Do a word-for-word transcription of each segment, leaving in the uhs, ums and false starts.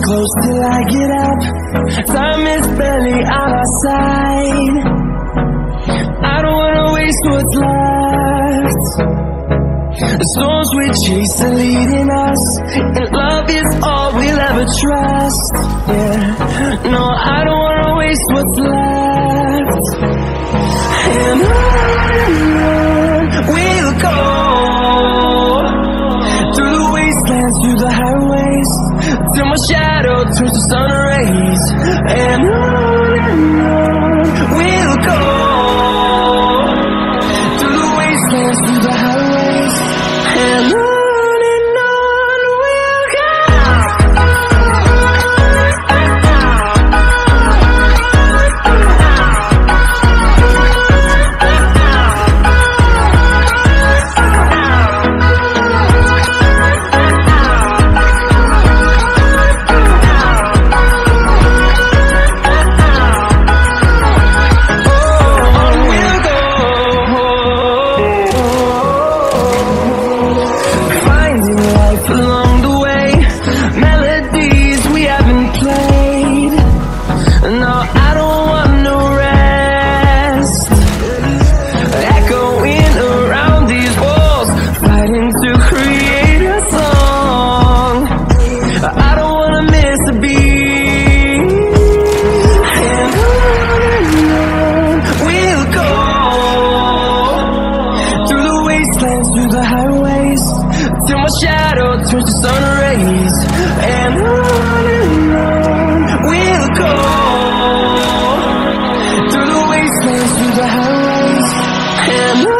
close till I get up. Time is barely on our side. I don't wanna waste what's left. The storms we chase are leading us, and love is all we'll ever trust. Yeah, no, I don't wanna waste what's left. And on we'll go, through the wastelands, through the highways, till my shadow turns to sun rays. And on and on we'll go, through the wastelands, through the highways, and on. Through the highways, till my shadow turns to sun rays. And on and on we'll go, through the wastelands, through the highways, and on.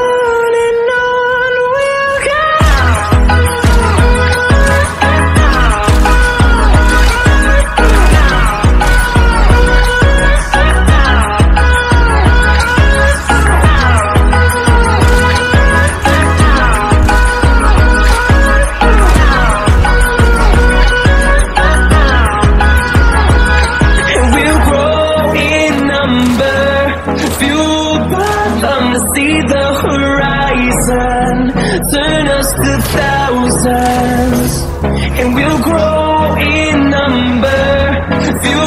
See the horizon, turn us to thousands, and we'll grow in number. Feel